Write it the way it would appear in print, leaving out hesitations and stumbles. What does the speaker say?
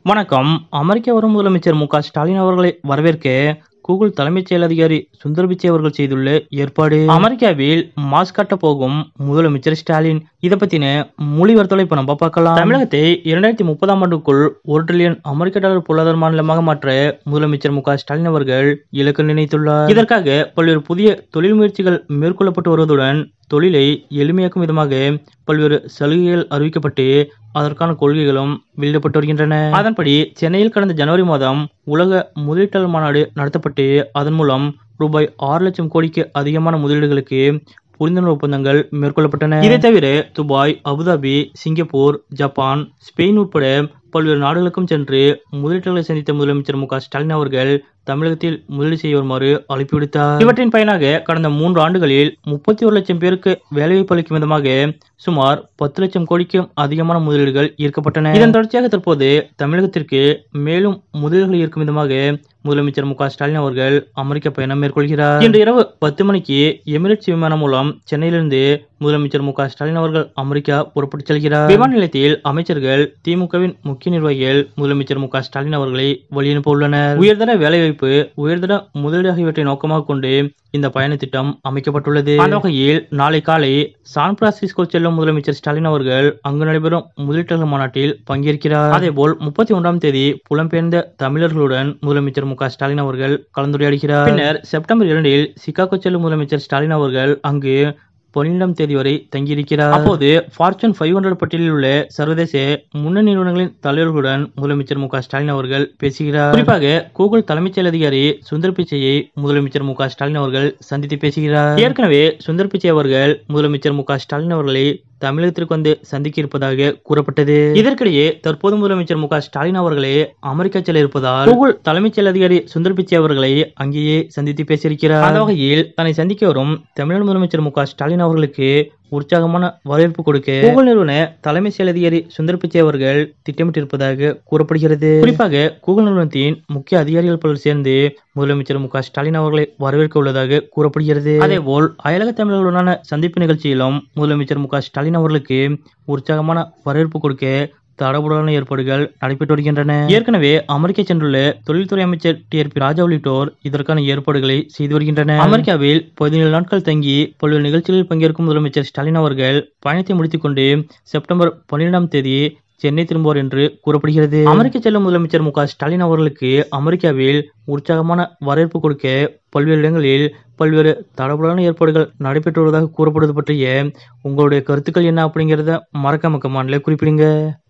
வணக்கம். அமெரிக்க வரும் முதலமைச்சர் ஸ்டாலின் அவர்களை வரவேற்க கூகுள் தலைமைச் செயல் அதிகாரி சுந்தர் பிச்சை அவர்கள் செய்துள்ள ஏற்பாடு. அமெரிக்காவில் மாஸ்க் காட்ட போகும் முதலமைச்சர் ஸ்டாலின். இதை பத்தின மொழிவர்த்தலை இப்ப நம்ம பார்க்கலாம். தமிழகத்தை 2030ஆம் ஆண்டுக்குள் $1 டிரில்லியன் அமெரிக்க பொருளாதார மாநிலமாக மாற்ற முதலமைச்சர் ஸ்டாலின் அவர்கள் இலக்கு நிர்ணயித்துள்ளார். இதற்காக பல்வேறு புதிய தொழில் முயற்சிகள் மேற்கொள்ளப்பட்டு வருவதுடன் தொழிலை எளிமையாக்கும் விதமாக பல்வேறு சலுகைகள் அறிவிக்கப்பட்டு அதற்கான கொள்கைகளும் வெளியிடப்பட்டு வருகின்றன. அதன்படி சென்னையில் கடந்த ஜனவரி மாதம் உலக முதலீட்டாளர் மாநாடு நடத்தப்பட்டு அதன் மூலம் ரூபாய் 6 லட்சம் கோடிக்கு அதிகமான முதலீடுகளுக்கு புரிந்துணர்வு ஒப்பந்தங்கள் மேற்கொள்ளப்பட்டன. இதை தவிர Dubai, Abu Dhabi, Singapore, Japan, Spain உட்பட பல்வேறு நாடுகளுக்கும் சென்று முதலீட்டாளர்களை சந்தித்த முதலமைச்சர் ஸ்டாலின் அவர்கள் தமிழகத்தில் முதலீடு செய்ய வருமாறு அழைப்பு விடுத்தார். இவற்றின் பயனாக கடந்த 3 ஆண்டுகளில் 31 லட்சம் பேருக்கு வேலைவாய்ப்பு அளிக்கும் விதமாக சுமார் 10 லட்சம் கோடிக்கும் அதிகமான முதலீடுகள் ஈர்க்கப்பட்டன. இதன் தொடர்ச்சியாக தற்போது தமிழகத்திற்கு மேலும் முதலீடுகள் ஈர்க்கும் விதமாக முதலமைச்சர் ஸ்டாலின் அவர்கள் அமெரிக்க பயணம் மேற்கொள்கிறார். இன்று இரவு 10 மணிக்கு எமிரேட்ஸ் விமானம் மூலம் சென்னையிலிருந்து முதலமைச்சர் ஸ்டாலின் அவர்கள் அமெரிக்கா புறப்பட்டு செல்கிறார். விமான நிலையத்தில் அமைச்சர்கள், திமுகவின் முக்கிய நிர்வாகிகள் முதலமைச்சர் ஸ்டாலின் அவர்களை வழியனுப்ப உள்ளனர். உயர்தர வேலைவாய்ப்பு, உயர்தர முதலீடு ஆகியவற்றை நோக்கமாக கொண்டு இந்த பயண திட்டம் அமைக்கப்பட்டுள்ளது. அந்த வகையில் நாளை காலை சான் பிரான்சிஸ்கோ செல்லும் முதலமைச்சர் ஸ்டாலின் அவர்கள் அங்கு நடைபெறும் முதலீட்டாளர் மாநாட்டில் பங்கேற்கிறார். அதேபோல் 31ஆம் தேதி புலம்பெயர்ந்த தமிழர்களுடன் முதலமைச்சர் ஸ்டாலின் அவர்கள் கலந்துரையாடுகிறார். பின்னர் செப்டம்பர் 2 சிகாகோ செல்லும் முதலமைச்சர் ஸ்டாலின் அவர்கள் அங்கு 12ஆம் தேதி வரை தங்கியிருக்கிறார். அப்போது ஃபார்ச்சூன் 500 பட்டியலில் உள்ள சர்வதேச முன்னணி நிறுவனங்களின் தலைவர்களுடன் முதலமைச்சர் ஸ்டாலின் அவர்கள் பேசுகிறார். குறிப்பாக கூகுள் தலைமைச் செயல் அதிகாரி சுந்தர் பிச்சையை முதலமைச்சர் ஸ்டாலின் அவர்கள் சந்தித்து பேசுகிறார். ஏற்கனவே சுந்தர் பிச்சை அவர்கள் முதலமைச்சர் ஸ்டாலின் அவர்களை தமிழகத்திற்கு வந்து சந்திக்க இருப்பதாக கூறப்பட்டது. இதற்கிடையே தற்போது முதலமைச்சர் ஸ்டாலின் அவர்களே அமெரிக்கா செல்ல இருப்பதால் கூகுள் தலைமைச் செயல் அதிகாரி சுந்தர் பிச்சை அவர்களை அங்கேயே சந்தித்து பேசியிருக்கிறார். அந்த வகையில் தன்னை சந்திக்க வரும் தமிழக முதலமைச்சர் ஸ்டாலின் அவர்களுக்கு உற்சாகமான வரவேற்பு கொடுக்க கூகுள் நிறுவன தலைமை செயல் அதிகாரி சுந்தர் பிச்சை அவர்கள் திட்டமிட்டிருப்பதாக கூறப்படுகிறது. குறிப்பாக கூகுள் நிறுவனத்தின் முக்கிய அதிகாரிகள் பலர் சேர்ந்து முதலமைச்சர் ஸ்டாலின் அவர்களை வரவேற்க உள்ளதாக கூறப்படுகிறது. அதேபோல் அயலக தமிழர்களுடனான சந்திப்பு நிகழ்ச்சியிலும் முதலமைச்சர் ஸ்டாலின் அவர்களுக்கு உற்சாகமான வரவேற்பு கொடுக்க தடபுடலான ஏற்பாடுகள் நடைபெற்று வருகின்றன. ஏற்கனவே அமெரிக்கா சென்றுள்ள தொழில்துறை அமைச்சர் TRP ராஜா உள்ளிட்டோர் இதற்கான ஏற்பாடுகளை செய்து வருகின்றனர். அமெரிக்காவில் 17 நாட்கள் தங்கி பல்வேறு நிகழ்ச்சிகளில் பங்கேற்கும் முதலமைச்சர் ஸ்டாலின் அவர்கள் பயணத்தை முடித்துக் கொண்டு செப்டம்பர் 12ஆம் தேதி சென்னை திரும்புவார் என்று கூறப்படுகிறது. அமெரிக்க செல்லும் முதலமைச்சர் ஸ்டாலின் அவர்களுக்கு அமெரிக்காவில் உற்சாகமான வரவேற்பு கொடுக்க பல்வேறு இடங்களில் பல்வேறு தடபுடலான ஏற்பாடுகள் நடைபெற்று வருவதாக கூறப்படுவது பற்றிய உங்களுடைய கருத்துக்கள் என்ன அப்படிங்கிறத மறக்காம கமெண்ட்ல குறிப்பிடுங்க.